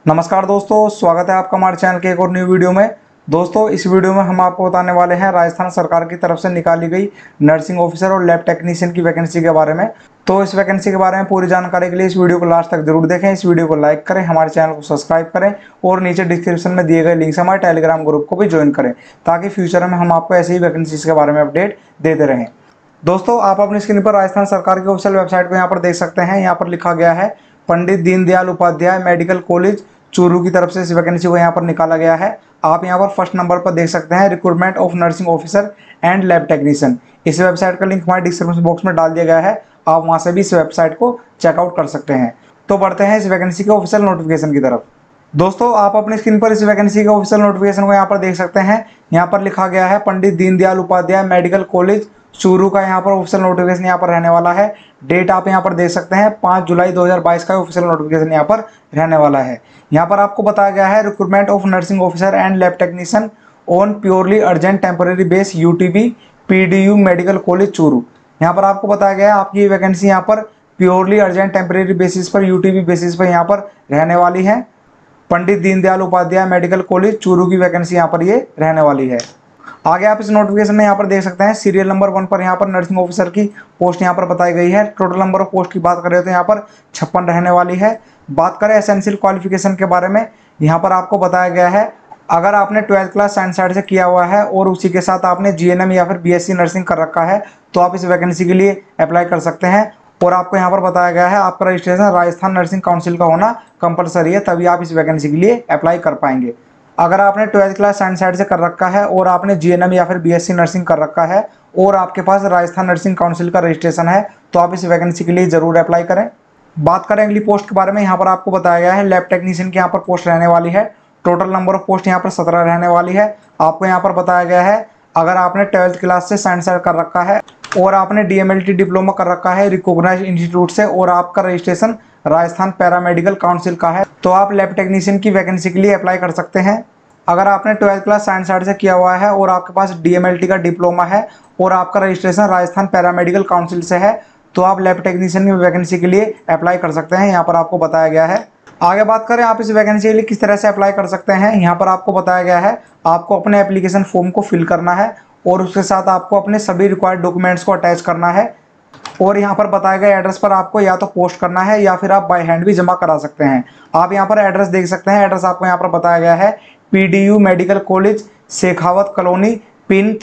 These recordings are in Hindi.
नमस्कार दोस्तों, स्वागत है आपका हमारे चैनल के एक और न्यू वीडियो में। दोस्तों, इस वीडियो में हम आपको बताने वाले हैं राजस्थान सरकार की तरफ से निकाली गई नर्सिंग ऑफिसर और लैब टेक्नीशियन की वैकेंसी के बारे में। तो इस वैकेंसी के बारे में पूरी जानकारी के लिए इस वीडियो को लास्ट तक जरूर देखें। इस वीडियो को लाइक करें, हमारे चैनल को सब्सक्राइब करें और नीचे डिस्क्रिप्शन में दिए गए लिंक से हमारे टेलीग्राम ग्रुप को भी ज्वाइन करें, ताकि फ्यूचर में हम आपको ऐसी ही वैकेंसीज के बारे में अपडेट देते रहें। दोस्तों, आप अपनी स्क्रीन पर राजस्थान सरकार की ऑफिशियल वेबसाइट को यहाँ पर देख सकते हैं। यहाँ पर लिखा गया है पंडित दीनदयाल उपाध्याय मेडिकल कॉलेज चूरू की तरफ से इस वैकेंसी को यहाँ पर निकाला गया है। आप यहाँ पर फर्स्ट नंबर पर देख सकते हैं recruitment of nursing officer and lab technician. इस वेबसाइट का लिंक हमारे डिस्क्रिप्शन बॉक्स में डाल दिया गया है, आप वहाँ से भी इस वेबसाइट को चेकआउट कर सकते हैं। तो बढ़ते हैं इस वैकेंसी के ऑफिशियल नोटिफिकेशन की तरफ। दोस्तों, आप अपनी स्क्रीन पर इस वैकेंसी के ऑफिशियल नोटिफिकेशन को यहाँ पर देख सकते हैं। यहाँ पर लिखा गया है पंडित दीनदयाल उपाध्याय मेडिकल कॉलेज चूरू का यहाँ पर ऑफिशियल नोटिफिकेशन यहाँ पर रहने वाला है। डेट आप यहाँ पर देख सकते हैं 5 जुलाई 2022 का ऑफिशियल नोटिफिकेशन यहाँ पर रहने वाला है। यहाँ पर आपको बताया गया है recruitment of nursing officer and lab technician on purely urgent temporary base UTB PDU medical college Churu. यहाँ पर आपको बताया गया है आपकी वैकेंसी यहाँ पर प्योरली अर्जेंट टेम्पररी बेसिस पर यूटीबी बेसिस पर यहाँ पर रहने वाली है। पंडित दीनदयाल उपाध्याय मेडिकल कॉलेज चूरू की वैकेंसी यहाँ पर ये रहने वाली है। आगे आप इस नोटिफिकेशन में यहाँ पर देख सकते हैं सीरियल नंबर 1 पर यहाँ पर नर्सिंग ऑफिसर की पोस्ट यहाँ पर बताई गई है। टोटल नंबर ऑफ पोस्ट की बात करें तो यहाँ पर 56 रहने वाली है। बात करें एसेंशियल क्वालिफिकेशन के बारे में, यहाँ पर आपको बताया गया है अगर आपने 12th क्लास साइंस साइड से किया हुआ है और उसी के साथ आपने जीएनएम या फिर बीएससी नर्सिंग कर रखा है तो आप इस वैकेंसी के लिए अप्लाई कर सकते हैं। और आपको यहाँ पर बताया गया है आपका रजिस्ट्रेशन राजस्थान नर्सिंग काउंसिल का होना कंपलसरी है, तभी आप इस वैकेंसी के लिए अप्लाई कर पाएंगे। अगर आपने 12th क्लास साइंस साइड से कर रखा है और आपने जीएनएम या फिर बीएससी नर्सिंग कर रखा है और आपके पास राजस्थान नर्सिंग काउंसिल का रजिस्ट्रेशन है तो आप इस वैकेंसी के लिए जरूर अप्लाई करें। बात करें अगली पोस्ट के बारे में, यहाँ पर आपको बताया गया है लैब टेक्नीशियन की यहाँ पर पोस्ट रहने वाली है। टोटल नंबर ऑफ पोस्ट यहाँ पर 17 रहने वाली है। आपको यहाँ पर बताया गया है अगर आपने 12th क्लास से साइंस साइड कर रखा है और आपने डीएमएलटी डिप्लोमा कर रखा है रिकॉग्नाइज्ड इंस्टीट्यूट से और आपका रजिस्ट्रेशन राजस्थान पैरामेडिकल काउंसिल का है तो आप लैब टेक्नीशियन की वैकेंसी के लिए अप्लाई कर सकते हैं। अगर आपने 12th क्लास साइंस साइड से किया हुआ है और आपके पास डीएमएलटी का डिप्लोमा है और आपका रजिस्ट्रेशन राजस्थान पैरामेडिकल काउंसिल से है तो आप लैब टेक्नीशियन की वैकेंसी के लिए अप्लाई कर सकते हैं, यहाँ पर आपको बताया गया है। आगे बात करें आप इस वैकेंसी के लिए किस तरह से अप्लाई कर सकते हैं, यहाँ पर आपको बताया गया है आपको अपने एप्लीकेशन फॉर्म को फिल करना है और उसके साथ आपको अपने सभी रिक्वायर्ड डॉक्यूमेंट्स को अटैच करना है और यहाँ पर बताए गए एड्रेस पर आपको या तो पोस्ट करना है या फिर आप बाय हैंड भी जमा करा सकते हैं। आप यहाँ पर एड्रेस देख सकते हैं, एड्रेस आपको यहाँ पर बताया गया है PDU medical college Shekhawat colony pin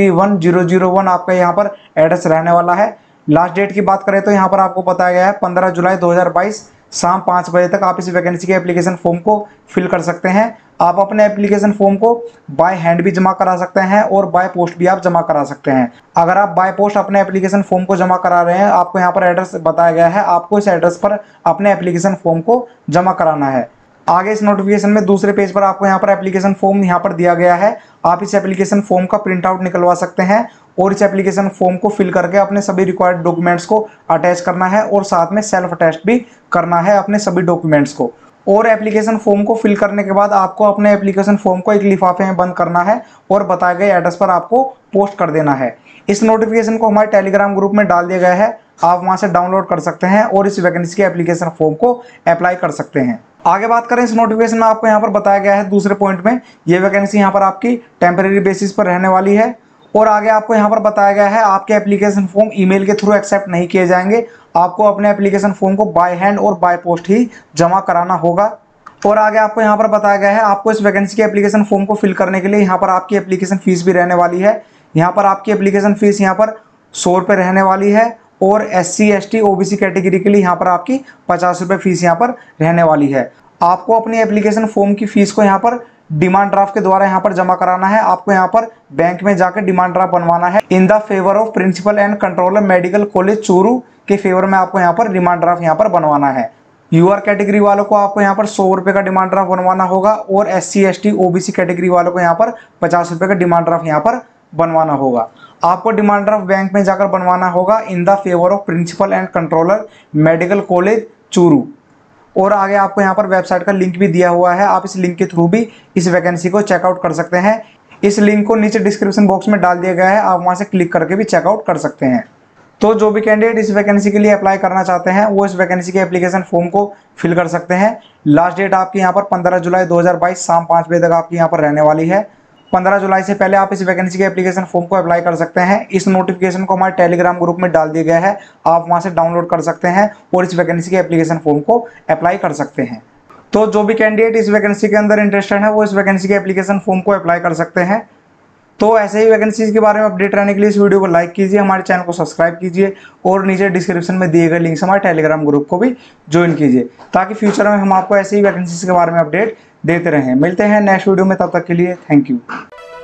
331001 आपका यहाँ पर एड्रेस रहने वाला है। लास्ट डेट की बात करें तो यहाँ पर आपको बताया गया है 15 जुलाई 2022 शाम 5 बजे तक आप इस वैकेंसी के एप्लीकेशन फॉर्म को फिल कर सकते हैं। आप अपने एप्लीकेशन फॉर्म को बाय हैंड भी जमा करा सकते हैं और बाय पोस्ट भी आप जमा करा सकते हैं। अगर आप बाय पोस्ट अपने एप्लीकेशन फॉर्म को जमा करा रहे हैं, आपको यहाँ पर एड्रेस बताया गया है, आपको इस एड्रेस पर अपने एप्लीकेशन फॉर्म को जमा कराना है। आगे इस नोटिफिकेशन में दूसरे पेज पर आपको यहाँ पर एप्लीकेशन फॉर्म यहाँ पर दिया गया है। आप इस एप्लीकेशन फॉर्म का प्रिंट आउट निकलवा सकते हैं और इस एप्लीकेशन फॉर्म को फिल करके अपने सभी रिक्वायर्ड डॉक्यूमेंट्स को अटैच करना है और साथ में सेल्फ अटैच भी करना है अपने सभी डॉक्यूमेंट्स को। और एप्लीकेशन फॉर्म को फिल करने के बाद आपको अपने एप्लीकेशन फॉर्म को एक लिफाफे में बंद करना है और बताए गए एड्रेस पर आपको पोस्ट कर देना है। इस नोटिफिकेशन को हमारे टेलीग्राम ग्रुप में डाल दिया गया है, आप वहां से डाउनलोड कर सकते हैं और इस वैकेंसी के एप्लीकेशन फॉर्म को अप्लाई कर सकते हैं। आगे बात करें इस नोटिफिकेशन में आपको यहाँ पर बताया गया है दूसरे पॉइंट में ये वैकेंसी यहाँ पर आपकी टेम्परेरी बेसिस पर रहने वाली है और आगे आपको यहाँ पर बताया गया है आपके एप्लीकेशन फॉर्म ईमेल के थ्रू एक्सेप्ट नहीं किए जाएंगे। आपको अपने एप्लीकेशन फॉर्म को बाय हैंड और बाय पोस्ट ही जमा कराना होगा। और आगे आपको यहाँ पर बताया गया है आपको इस वैकेंसी के एप्लीकेशन फॉर्म को फिल करने के लिए यहाँ पर आपकी एप्लीकेशन फीस भी रहने वाली है। यहाँ पर आपकी एप्लीकेशन फीस यहाँ पर 100 रुपये रहने वाली है और SC ST OBC कैटेगरी के लिए यहाँ पर आपकी 50 रुपये फीस यहाँ पर रहने वाली है। आपको अपनी एप्लीकेशन फॉर्म की फीस को यहाँ पर डिमांड ड्राफ्ट के द्वारा यहाँ पर जमा कराना है। आपको यहाँ पर बैंक में जाकर डिमांड ड्राफ्ट बनवाना है। In the favour of principal and controller medical college Churu के फेवर में आपको यहाँ पर डिमांड ड्राफ्ट यहाँ पर बनवाना है। यूआर कैटेगरी वालों को आपको यहाँ पर 100 रुपये का डिमांड ड्राफ्ट बनवाना होगा और SC ST OBC कैटेगरी वालों को यहाँ पर 50 रुपये का डिमांड ड्राफ्ट यहाँ पर बनवाना होगा। आपको डिमांड ड्राफ्ट बैंक में जाकर बनवाना होगा in the favour of principal and controller medical college Churu. और आगे आपको यहाँ पर वेबसाइट का लिंक भी दिया हुआ है, आप इस लिंक के थ्रू भी इस वैकेंसी को चेकआउट कर सकते हैं। इस लिंक को नीचे डिस्क्रिप्शन बॉक्स में डाल दिया गया है, आप वहाँ से क्लिक करके भी चेकआउट कर सकते हैं। तो जो भी कैंडिडेट इस वैकेंसी के लिए अप्लाई करना चाहते हैं वो इस वैकेंसी के एप्लीकेशन फॉर्म को फिल कर सकते हैं। लास्ट डेट आपकी यहाँ पर 15 जुलाई 2022 शाम 5 बजे तक आपकी यहाँ पर रहने वाली है। 15 जुलाई से पहले आप इस वैकेंसी के एप्लीकेशन फॉर्म को अप्लाई कर सकते हैं। इस नोटिफिकेशन को हमारे टेलीग्राम ग्रुप में डाल दिया गया है, आप वहां से डाउनलोड कर सकते हैं और इस वैकेंसी के एप्लीकेशन फॉर्म को अप्लाई कर सकते हैं। तो जो भी कैंडिडेट इस वैकेंसी के अंदर इंटरेस्टेड है वो इस वैकेंसी के एप्लीकेशन फॉर्म को अप्लाई कर सकते हैं। तो ऐसे ही वैकेंसीज के बारे में अपडेट रहने के लिए इस वीडियो को लाइक कीजिए, हमारे चैनल को सब्सक्राइब कीजिए और नीचे डिस्क्रिप्शन में दिए गए लिंक से हमारे टेलीग्राम ग्रुप को भी ज्वाइन कीजिए, ताकि फ्यूचर में हम आपको ऐसे ही वैकेंसीज के बारे में अपडेट देते रहें। मिलते हैं नेक्स्ट वीडियो में, तब तक के लिए थैंक यू।